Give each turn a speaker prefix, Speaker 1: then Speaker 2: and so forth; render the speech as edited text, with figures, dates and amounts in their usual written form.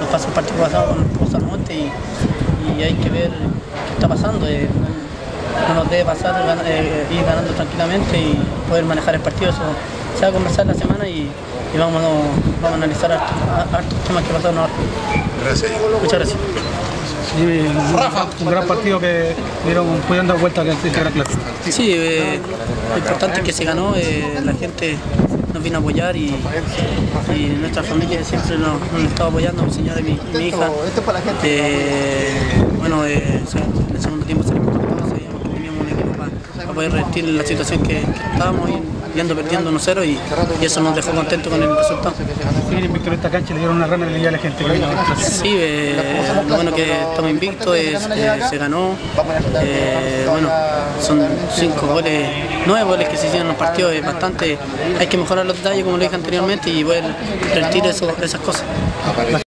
Speaker 1: nos pasó el partido pasado con Salmonte y hay que ver qué está pasando. No nos debe pasar ir ganando tranquilamente y poder manejar el partido. Eso se va a conversar la semana y vamos a analizar hartos temas que pasaron ahora.
Speaker 2: Gracias.
Speaker 1: Muchas gracias.
Speaker 3: Sí, un gran partido que pudieron dar vuelta a la clase.
Speaker 1: Sí, lo importante es que se ganó, la gente nos vino a apoyar y nuestra familia siempre nos estaba apoyando, mi señora y mi hija. Bueno, en el segundo tiempo salimos con todo, sabíamos que teníamos un equipo para poder revertir la situación que estábamos perdiendo 1-0 y eso nos dejó contentos con el resultado.
Speaker 3: Sí, en Víctor esta cancha le dieron una rana alegría a la gente.
Speaker 1: Sí, lo bueno que estamos invictos, se ganó, bueno, son 9 goles que se hicieron en los partidos, es bastante, hay que mejorar los detalles como lo dije anteriormente y poder revertir esas cosas.